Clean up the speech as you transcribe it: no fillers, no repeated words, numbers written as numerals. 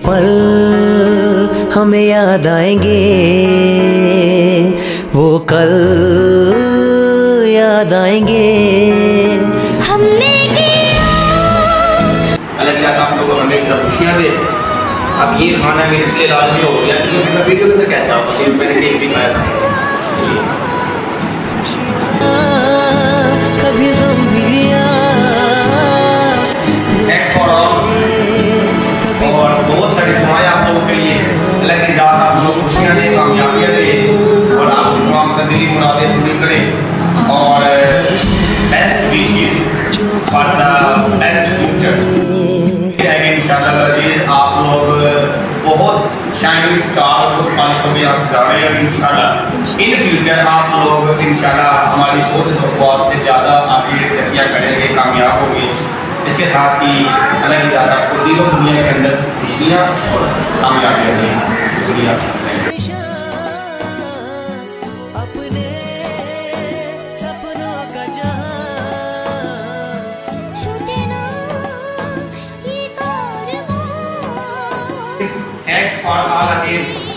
पल हमें याद आएंगे, वो कल याद आएंगे। हमने किया अलग आप लोगों ने खुशियाँ दे। अब ये खाना मेरे इसलिए लाजमी हो गया क्योंकि मैं वीडियो में कैसा हूँ, मैंने देख भी पाया। कभी गम भी लिया और बहुत सारी दुआएं आप लोगों के लिए। अल्लाह की जात आप लोग खुशियाँ दे, कामयाबियाँ दे और आप तमाम दिली मुरादें पूरी करें और best wishes for the best future. इंशाल्लाह आप लोग बहुत शाइनिंग स्टार को पानी को भी आप जा रहे हैं। इंशाल्लाह इन फ्यूचर आप लोग इंशाल्लाह हमारी सोच और से ज़्यादा आगे तरक्कियाँ करेंगे, कामयाब होंगे। इसके साथ ही अल्लाह की ज़्यादा आपको तीनों दुनिया के अंदर खुशियाँ और कामयाबियाँ दें। शुक्रिया। अपने सपनों का जहां छूटे ना ये कारवां। Thanks for all of you.